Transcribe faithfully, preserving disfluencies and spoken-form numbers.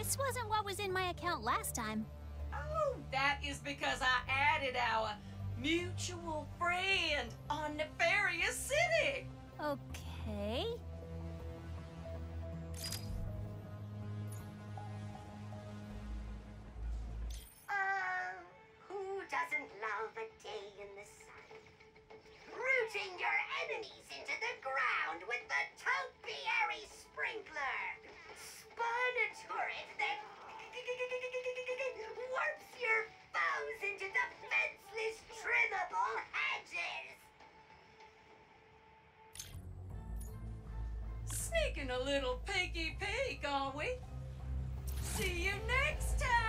This wasn't what was in my account last time. Oh, that is because I added our mutual friend on Nefarious City. Okay. Um, who doesn't love a day in the sun? Rooting your enemies into the ground with the Topiary Sprinkler. Spun a turret that warps your foes into defenseless, trimmable hedges. Sneaking a little peeky peek, are we? See you next time!